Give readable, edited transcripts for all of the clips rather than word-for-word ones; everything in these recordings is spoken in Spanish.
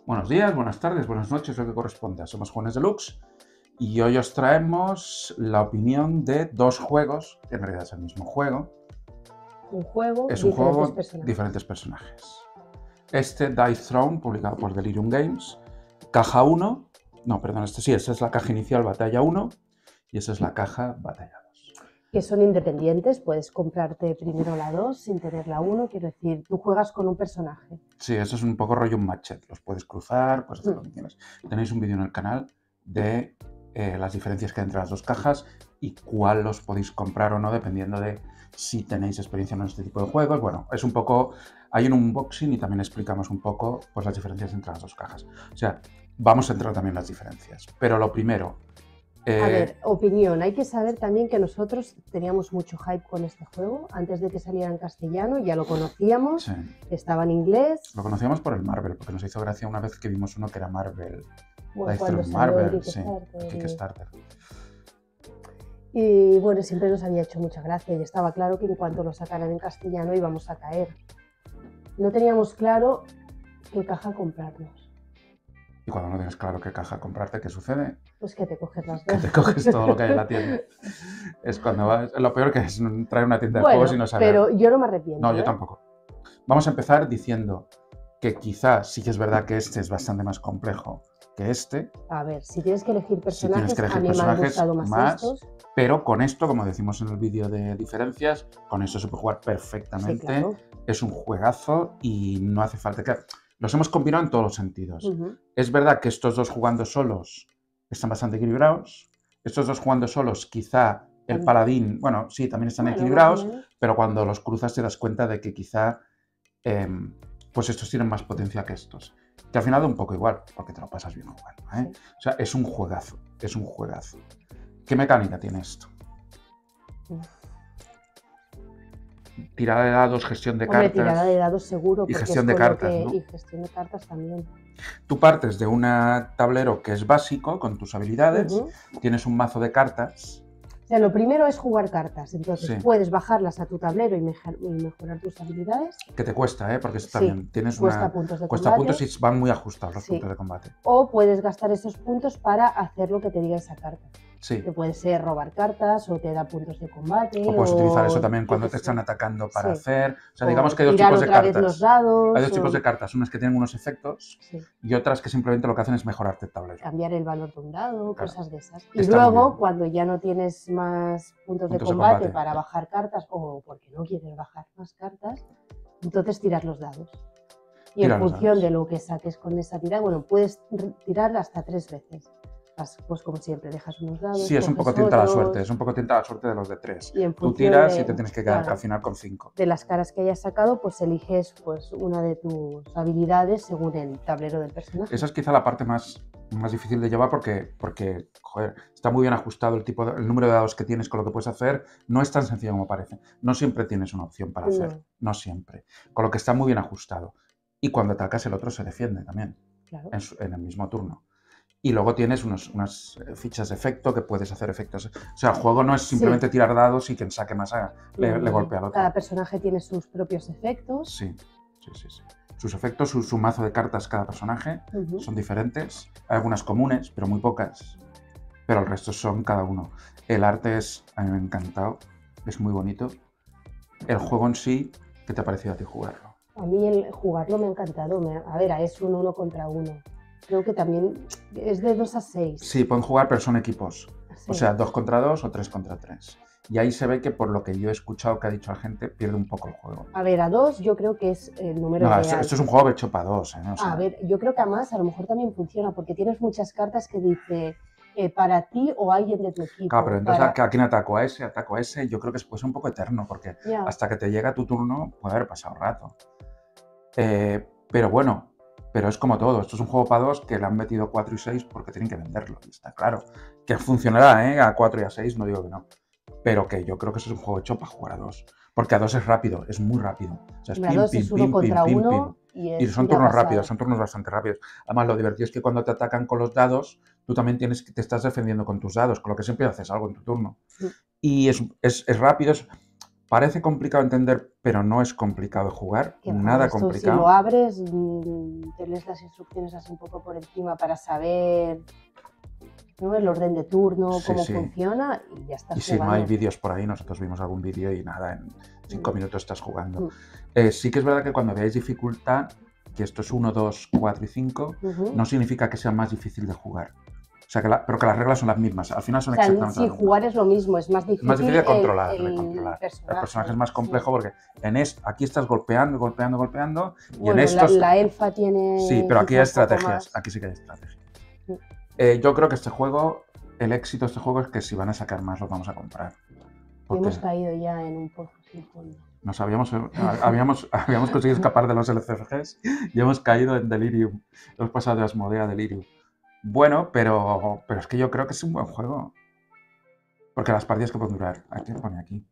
Buenos días, buenas tardes, buenas noches, lo que corresponda. Somos Juanes Deluxe y hoy os traemos la opinión de dos juegos, que en realidad es el mismo juego. Es un juego, diferentes personajes. Este Dice Throne, publicado por Delirium Games, caja 1, no, perdón, esta es la caja inicial Batalla 1 y esa es la caja Batalla 2. Que son independientes, puedes comprarte primero la 2 sin tener la 1, quiero decir, tú juegas con un personaje. Sí, eso es un poco rollo un matchet, los puedes cruzar, puedes hacer lo que quieras. Tenéis un vídeo en el canal de las diferencias que hay entre las dos cajas y cuál los podéis comprar o no, dependiendo de si tenéis experiencia en este tipo de juegos. Bueno, es un poco, hay un unboxing y también explicamos un poco pues, las diferencias entre las dos cajas. O sea, vamos a entrar también en las diferencias. Pero lo primero... A ver, opinión. Hay que saber también que nosotros teníamos mucho hype con este juego. Antes de que saliera en castellano, ya lo conocíamos. Sí. Estaba en inglés. Lo conocíamos por el Marvel, porque nos hizo gracia una vez que vimos uno que era Marvel. Bueno, cuando Marvel, Kickstarter. Y bueno, siempre nos había hecho mucha gracia y estaba claro que en cuanto lo sacaran en castellano íbamos a caer. No teníamos claro qué caja comprarnos. Y cuando no tienes claro qué caja comprarte, ¿qué sucede? Pues que te coges las dos. Que te coges todo lo que hay en la tienda. Es cuando vas... Lo peor que es traer una tienda de juegos y no saber... Pero yo no me arrepiento. No, yo tampoco. Vamos a empezar diciendo que quizás sí que es verdad que este es bastante más complejo que este. A ver, si tienes que elegir personajes, a mí me han gustado más estos. Pero con esto, como decimos en el vídeo de diferencias, con esto se puede jugar perfectamente. Sí, claro. Es un juegazo y no hace falta que... Los hemos combinado en todos los sentidos. Es verdad que estos dos jugando solos están bastante equilibrados. Estos dos jugando solos, quizá el paladín, bueno, sí, también están equilibrados, pero cuando los cruzas te das cuenta de que quizá pues estos tienen más potencia que estos. Que al final da un poco igual, porque te lo pasas bien jugando, ¿eh? Sí. O sea, es un juegazo, es un juegazo. ¿Qué mecánica tiene esto? Tirada de dados, gestión de cartas. Tirada de dados seguro. Y gestión de cartas, ¿no? Y gestión de cartas también. Tú partes de un tablero que es básico, con tus habilidades, tienes un mazo de cartas. O sea, lo primero es jugar cartas, entonces puedes bajarlas a tu tablero y mejorar tus habilidades. Que te cuesta, porque esto también tienes cuesta puntos de cuesta combate. Puntos y van muy ajustados los puntos de combate. O puedes gastar esos puntos para hacer lo que te diga esa carta. Sí. Que puede ser robar cartas o te da puntos de combate. O puedes utilizar eso también cuando te están atacando para hacer... O sea, digamos que hay dos tipos de cartas. Los dados, hay dos tipos de cartas, unas que tienen unos efectos y otras que simplemente lo que hacen es mejorarte el tablero. Cambiar el valor de un dado, cosas de esas. Y luego, cuando ya no tienes más puntos de combate para bajar cartas o porque no quieres bajar más cartas, entonces tiras los dados. Y en función de lo que saques con esa tirada, bueno, puedes tirar hasta 3 veces. Pues como siempre, dejas unos dados. Sí, es un poco tienta la suerte, es un poco tienta la suerte de los de 3. Tú tiras y te tienes que quedar al final con 5. De las caras que hayas sacado, pues eliges pues, una de tus habilidades según el tablero del personaje. Esa es quizá la parte más difícil de llevar porque joder, está muy bien ajustado el número de dados que tienes con lo que puedes hacer. No es tan sencillo como parece. No siempre tienes una opción para hacer, no siempre. Con lo que está muy bien ajustado. Y cuando atacas el otro se defiende también, en el mismo turno. Y luego tienes unas fichas de efecto que puedes hacer efectos. O sea, el juego no es simplemente tirar dados y quien saque más le golpea al otro. Cada personaje tiene sus propios efectos. Sí. Sus efectos, su mazo de cartas cada personaje son diferentes. Hay algunas comunes, pero muy pocas. Pero el resto son cada uno. El arte a mí me ha encantado. Es muy bonito. El juego en sí, ¿qué te ha parecido a ti jugarlo? A mí el jugarlo me ha encantado. A ver, es un 1 contra 1. Creo que también es de 2 a 6. Sí, pueden jugar, pero son equipos. Sí. O sea, 2 contra 2 o 3 contra 3. Y ahí se ve que por lo que yo he escuchado que ha dicho la gente, pierde un poco el juego. A ver, a 2 yo creo que es el número real. Esto es un juego hecho para 2. ¿no? O sea, a ver, yo creo que además a lo mejor también funciona porque tienes muchas cartas que dice para ti o alguien de tu equipo. Claro, pero entonces ¿a quién ataco a ese? Yo creo que puede ser un poco eterno porque hasta que te llega tu turno puede haber pasado rato. Pero bueno... Pero es como todo, esto es un juego para 2 que le han metido 4 y 6 porque tienen que venderlo, está claro. Que funcionará, a 4 y a 6, no digo que no. Pero que yo creo que eso es un juego hecho para jugar a 2. Porque a 2 es rápido, es muy rápido. O sea, es pim. Y son turnos rápidos, son turnos bastante rápidos. Además, lo divertido es que cuando te atacan con los dados, tú también te estás defendiendo con tus dados, con lo que siempre haces algo en tu turno. Y es rápido, Parece complicado de entender, pero no es complicado de jugar, nada complicado. Si lo abres, te lees las instrucciones así un poco por encima para saber, ¿no?, el orden de turno, cómo funciona, y ya estás jugando. Si no hay vídeos por ahí, nosotros vimos algún vídeo y nada, en 5 minutos estás jugando. Sí que es verdad que cuando veáis dificultad, que esto es 1, 2, 4 y 5, no significa que sea más difícil de jugar. O sea, pero que las reglas son las mismas. Al final son exactamente las mismas. Sí, jugar es lo mismo, es más difícil. Es más difícil de controlar. El personaje es más complejo porque aquí estás golpeando. Y en estos... la elfa tiene... Sí, pero aquí hay estrategias. Aquí sí que hay estrategias. Yo creo que este juego, el éxito de este juego es que si van a sacar más, los vamos a comprar. Hemos caído ya en un pozo sin fondo. Habíamos conseguido escapar de los LCGs y hemos caído en Delirium. Hemos pasado de Asmodea a Delirium. Bueno, pero es que yo creo que es un buen juego. Porque las partidas que pueden durar. ¿Qué pone aquí?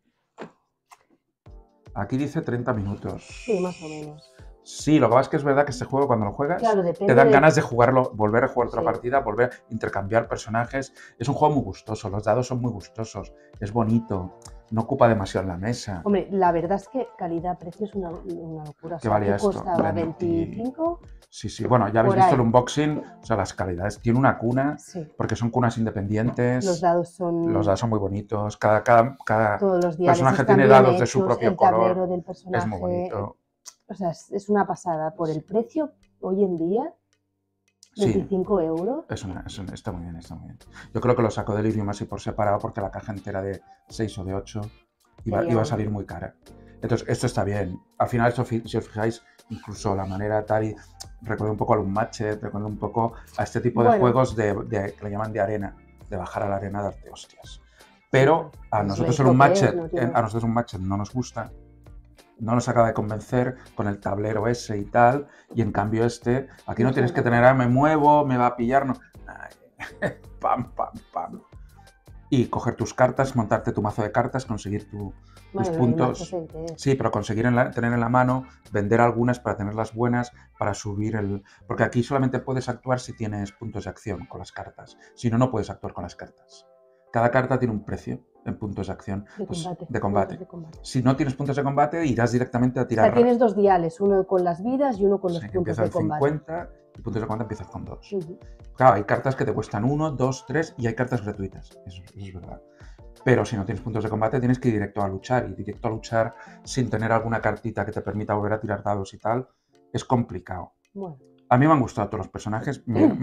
Aquí dice 30 minutos. Sí, más o menos. Sí, lo que pasa es que es verdad que este juego cuando lo juegas, claro, te dan ganas de jugarlo, volver a jugar otra partida, volver a intercambiar personajes. Es un juego muy gustoso, los dados son muy gustosos, es bonito, no ocupa demasiado la mesa. Hombre, la verdad es que calidad-precio es una locura. ¿Qué valía esto? ¿Costaba 25? Sí, bueno, ya habéis visto el unboxing, o sea, las calidades. Tiene una cuna, porque son cunas independientes. Los dados son muy bonitos. Cada todos los personaje tiene dados de su propio color. Del personaje, es muy bonito. O sea, es una pasada. Por el precio, hoy en día, 25 euros. Está muy bien, está muy bien. Yo creo que lo saco de Delirium así por separado porque la caja entera de 6 o de 8 iba a salir muy cara. Entonces, esto está bien. Al final, si os fijáis, incluso la manera Atari recuerda un poco al Unmatched, recuerda un poco a este tipo de juegos que le llaman de arena, de bajar a la arena, darte hostias. Pero a nosotros un Unmatched no nos gusta, no nos acaba de convencer con el tablero ese y tal, y en cambio aquí no tienes que tener, me muevo, me va a pillar, no. Ay, pam, pam, pam. Y coger tus cartas, montarte tu mazo de cartas, conseguir tus puntos. Sí, pero conseguir tener en la mano, vender algunas para tener las buenas, para subir porque aquí solamente puedes actuar si tienes puntos de acción con las cartas. Si no, no puedes actuar con las cartas. Cada carta tiene un precio en puntos de acción. De combate. Si no tienes puntos de combate, irás directamente a tirar. O sea, tienes dos diales, uno con las vidas y uno con los puntos de combate. 50 y puntos de combate empiezas con 2. Claro, hay cartas que te cuestan 1, 2, 3 y hay cartas gratuitas. Eso es verdad. Pero si no tienes puntos de combate, tienes que ir directo a luchar. Y directo a luchar sin tener alguna cartita que te permita volver a tirar dados y tal, es complicado. Bueno. A mí me han gustado todos los personajes.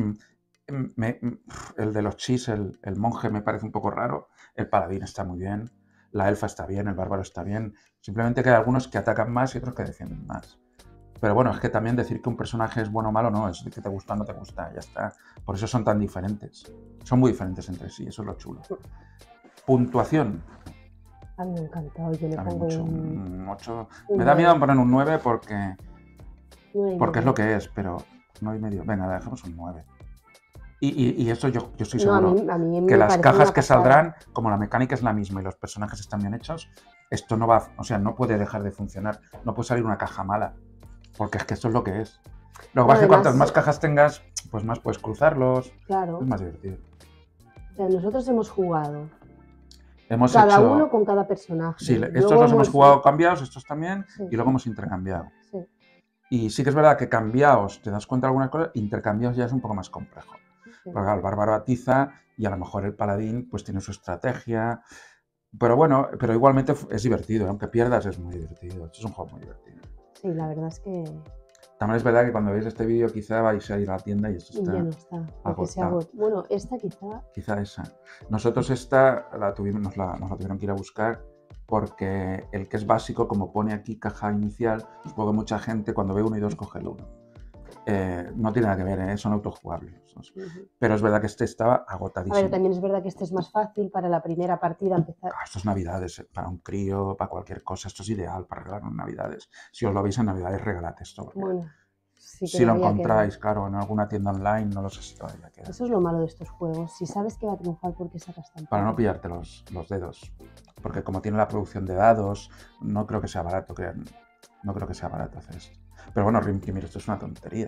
El de los chis, el monje me parece un poco raro. El paladín está muy bien. La elfa está bien, el bárbaro está bien. Simplemente que hay algunos que atacan más y otros que defienden más. Pero bueno, es que también decir que un personaje es bueno o malo no, es de que te gusta o no te gusta, ya está. Por eso son tan diferentes. Son muy diferentes entre sí, eso es lo chulo. Puntuación. A mí me ha encantado, yo le pongo un 8. Me da miedo poner un 9 porque es lo que es, pero 9,5. Venga, dejamos un 9. Y eso yo estoy seguro a mí que las cajas que saldrán, como la mecánica es la misma y los personajes están bien hechos, esto no va, o sea, no puede dejar de funcionar. No puede salir una caja mala, porque es que esto es lo que es. Lo que pasa es que cuantas más cajas tengas, pues más puedes cruzarlos. Claro. Es más divertido. O sea, nosotros hemos jugado. Cada uno con cada personaje. Sí, estos los hemos jugado cambiados, estos también, y luego hemos intercambiado. Sí. Y sí que es verdad que cambiados, te das cuenta de alguna cosa, intercambiados ya es un poco más complejo. Sí. Porque el bárbaro atiza y a lo mejor el paladín pues tiene su estrategia. Pero bueno, pero igualmente es divertido, aunque pierdas es muy divertido. Es un juego muy divertido. Sí, la verdad es que... También es verdad que cuando veis este vídeo quizá vais a ir a la tienda y esto está ya no está, agotado. Bueno, esta quizá... Quizá esa. Nosotros esta nos la tuvieron que ir a buscar porque el que es básico, como pone aquí caja inicial, supongo que mucha gente cuando ve 1 y 2 coge el 1. No tiene nada que ver, son autojugables. Pero es verdad que este estaba agotadísimo. A ver, también es verdad que este es más fácil para la primera partida empezar. Esto es Navidades, para un crío, para cualquier cosa, esto es ideal para regalar en Navidades. Si os lo veis en Navidades, regalad esto. Bueno, sí que si lo encontráis, claro, en alguna tienda online, no lo sé si todavía queda. Eso es lo malo de estos juegos. Si sabes que va a triunfar, ¿por qué sacas tanto? Para no pillarte los dedos. Porque como tiene la producción de dados, no creo que sea barato, no creo que sea barato hacer esto. Pero bueno, reimprimir esto es una tontería.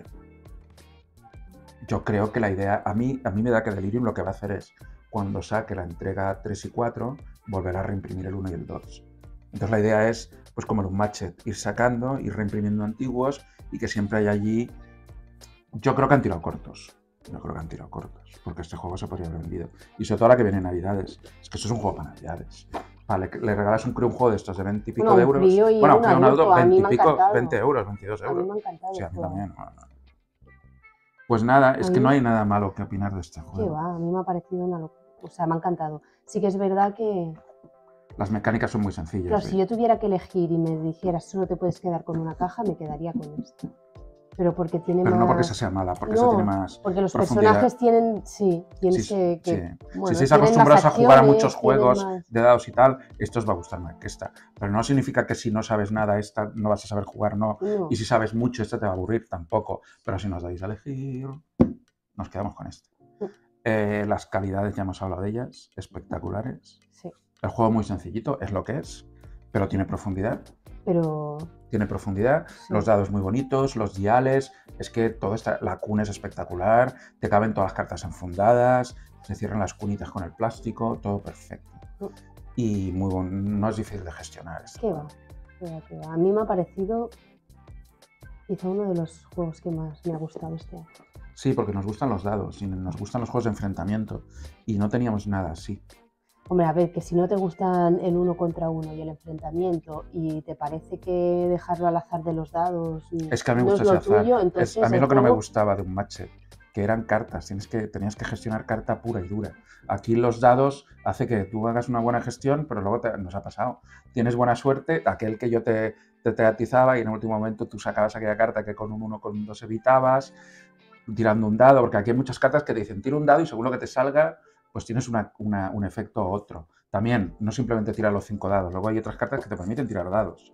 Yo creo que la idea, a mí me da que Delirium lo que va a hacer es, cuando saque la entrega 3 y 4, volver a reimprimir el 1 y el 2. Entonces la idea es, pues como el Unmatched, ir sacando, ir reimprimiendo antiguos y que siempre haya allí... Yo creo que han tirado cortos. Porque este juego se podría haber vendido. Y sobre todo ahora que viene Navidades. Es que eso es un juego para Navidades. Vale, le regalas un juego de estos de 20 y pico de euros. Bueno, un adulto, 20 y pico, 20 euros, 22 euros. A mí me ha encantado. Sí, a mí también. Pues nada, es que no hay nada malo que opinar de este juego. Qué va, a mí me ha parecido una locura. O sea, me ha encantado. Sí que es verdad que... Las mecánicas son muy sencillas. Claro, si yo tuviera que elegir y me dijeras solo te puedes quedar con una caja, me quedaría con esta. Pero porque tiene Pero más... no porque esa sea mala, porque esa tiene más porque los profundidad. Personajes tienen... Sí, tienes sí, que... Sí. Bueno, si estáis acostumbrados a jugar a muchos juegos de dados y tal, esto os va a gustar más que esta. Pero no significa que si no sabes nada, esta no vas a saber jugar, no. Y si sabes mucho, esta te va a aburrir, tampoco. Pero si nos dais a elegir, nos quedamos con esta. Las calidades, ya hemos hablado de ellas, espectaculares. Sí. El juego muy sencillito, es lo que es, pero tiene profundidad. Tiene profundidad, sí. Los dados muy bonitos, los diales, es que todo la cuna es espectacular, te caben todas las cartas enfundadas, se cierran las cunitas con el plástico, todo perfecto. Y muy bueno, no es difícil de gestionar. ¿Qué va? A mí me ha parecido quizá uno de los juegos que más me ha gustado este año. Sí, porque nos gustan los dados y nos gustan los juegos de enfrentamiento y no teníamos nada así. Hombre, a ver, que si no te gustan el 1 contra 1 y el enfrentamiento y te parece que dejarlo al azar de los dados es que a mí me gusta ese azar. A mí es lo que no me gustaba de Unmatched, que eran cartas, tenías que gestionar carta pura y dura. Aquí los dados hace que tú hagas una buena gestión, pero luego nos ha pasado. Tienes buena suerte, aquel que yo te atizaba y en el último momento tú sacabas aquella carta que con un 1 con un 2 evitabas, tirando un dado, porque aquí hay muchas cartas que te dicen tira un dado y según lo que te salga, pues tienes un efecto u otro. También, no simplemente tirar los 5 dados, luego hay otras cartas que te permiten tirar dados.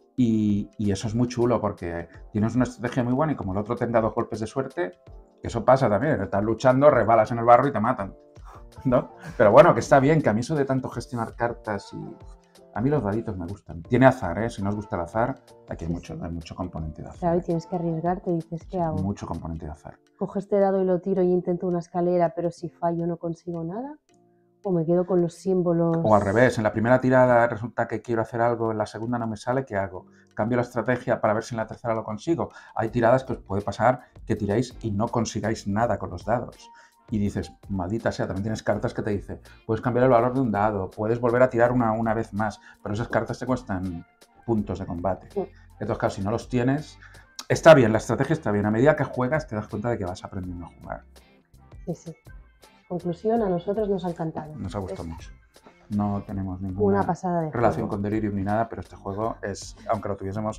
Y eso es muy chulo porque tienes una estrategia muy buena y como el otro tenga 2 golpes de suerte, eso pasa también, estás luchando, resbalas en el barro y te matan, ¿no? Pero bueno, que está bien, que a mí eso de tanto gestionar cartas y... A mí los daditos me gustan. Tiene azar, ¿eh? Si no os gusta el azar, aquí hay mucho componente de azar. Claro, y tienes que arriesgarte, dices, ¿qué hago? Mucho componente de azar. ¿Cojo este dado y lo tiro y intento una escalera, pero si fallo no consigo nada? ¿O me quedo con los símbolos? O al revés, en la primera tirada resulta que quiero hacer algo, en la segunda no me sale, ¿qué hago? Cambio la estrategia para ver si en la tercera lo consigo. Hay tiradas que os puede pasar que tiráis y no consigáis nada con los dados. Y dices, maldita sea, también tienes cartas que te dicen, puedes cambiar el valor de un dado, puedes volver a tirar una vez más, pero esas cartas te cuestan puntos de combate. Entonces, claro, si no los tienes, está bien, la estrategia está bien. A medida que juegas te das cuenta de que vas aprendiendo a jugar. Sí. Conclusión, a nosotros nos ha encantado. Nos ha gustado mucho. No tenemos ninguna relación con Delirium ni nada, pero este juego es, aunque lo tuviésemos,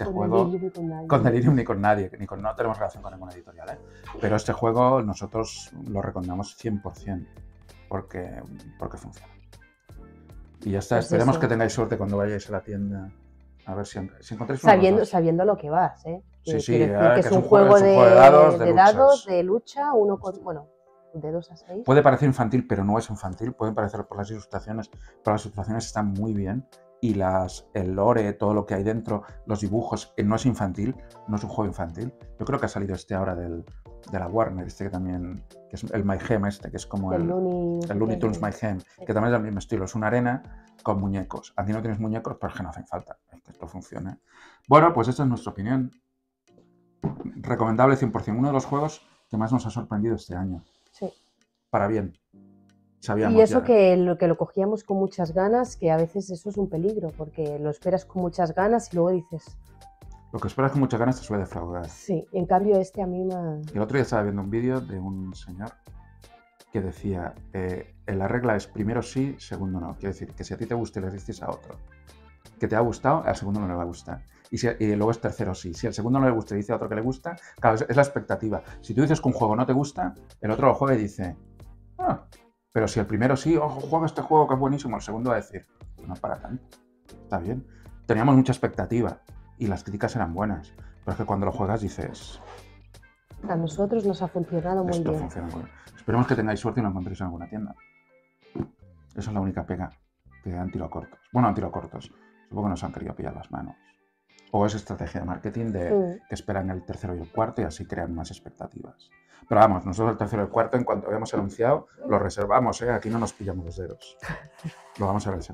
con Delirium ni con nadie, no tenemos relación con ninguna editorial, ¿eh? Pero este juego nosotros lo recomendamos 100% porque funciona. Y ya está, pues esperemos que tengáis suerte cuando vayáis a la tienda, a ver si encontráis sabiendo lo que vas, ¿eh? Sí, que es un juego de dados, de lucha, uno con... Bueno, de 2 a 6. Puede parecer infantil, pero no es infantil. Pueden parecer por las ilustraciones, pero las ilustraciones están muy bien. Y el lore, todo lo que hay dentro, los dibujos, no es infantil, no es un juego infantil. Yo creo que ha salido ahora de la Warner, que también, que es el Mayhem que es como el Looney Tunes Mayhem, que también es del mismo estilo. Es una arena con muñecos. Aquí no tienes muñecos, pero es que no hacen falta. Es que esto funciona. Bueno, pues esta es nuestra opinión. Recomendable 100%. Uno de los juegos que más nos ha sorprendido este año. Sí. Para bien. Sabíamos y eso que lo cogíamos con muchas ganas, que a veces eso es un peligro, porque lo esperas con muchas ganas y luego dices... Lo que esperas con muchas ganas te suele defraudar. Sí, en cambio a mí me... El otro día estaba viendo un vídeo de un señor que decía, la regla es primero sí, segundo no. Quiere decir que si a ti te gusta y le dices a otro que te ha gustado, al segundo no le va a gustar. Y luego es tercero sí. Si al segundo no le gusta y dice a otro que le gusta, claro, es la expectativa. Si tú dices que un juego no te gusta, el otro lo juega y dice, pero si el primero sí, ojo, juega este juego que es buenísimo, el segundo va a decir, no es para tanto, está bien. Teníamos mucha expectativa y las críticas eran buenas, pero es que cuando lo juegas dices... A nosotros nos ha funcionado muy bien. Funciona muy bien. Esperemos que tengáis suerte y lo encontréis en alguna tienda. Esa es la única pega, que han tirado cortos. Bueno, han tirado cortos. Supongo que nos han querido pillar las manos. O es estrategia de marketing que esperan el tercero y el cuarto y así crean más expectativas. Pero vamos, nosotros el tercero y el cuarto, en cuanto habíamos anunciado, lo reservamos, ¿eh? Aquí no nos pillamos los dedos. Lo vamos a reservar.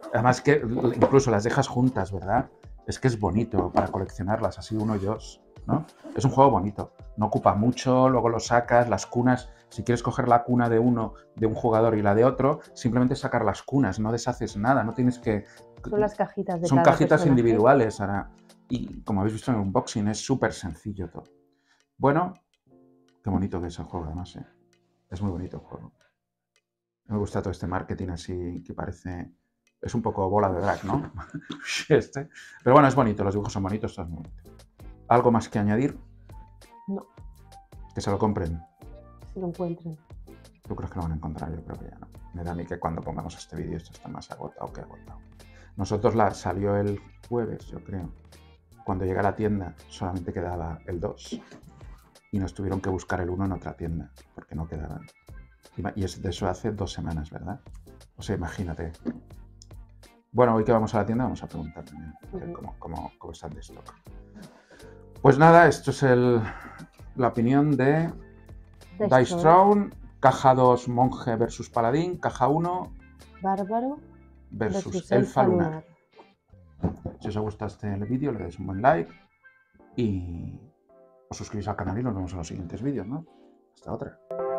Además que incluso las dejas juntas, ¿verdad? Es que es bonito para coleccionarlas, así uno y dos, ¿no? Es un juego bonito, no ocupa mucho, luego lo sacas, las cunas, si quieres coger la cuna de uno, de un jugador y la de otro, simplemente sacar las cunas, no deshaces nada, no tienes que... Son las cajitas de Son cada cajitas personaje. individuales ahora. Y como habéis visto en el unboxing, es súper sencillo todo. Bueno, qué bonito que es el juego además, ¿eh? Es muy bonito el juego. Me gusta todo este marketing así que parece... Es un poco bola de drag, ¿no? Pero bueno, es bonito, los dibujos son bonitos, todo es muy bonito. ¿Algo más que añadir? No. Que se lo compren. Si lo encuentren. ¿Tú crees que lo van a encontrar? Yo creo que ya no. Me da a mí que cuando pongamos este vídeo esto está más agotado que agotado. Nosotros salió el jueves, yo creo. Cuando llegué a la tienda solamente quedaba el 2 y nos tuvieron que buscar el 1 en otra tienda porque no quedaban. Y es de eso hace 2 semanas, ¿verdad? O sea, imagínate. Bueno, hoy que vamos a la tienda vamos a preguntar también cómo están de stock. Pues nada, esto es la opinión de Dice Throne, caja 2 Monje versus Paladín, caja 1 Bárbaro versus Elfa Lunar. Si os ha gustado este vídeo, le dais un buen like y os suscribís al canal y nos vemos en los siguientes vídeos, ¿no? Hasta otra.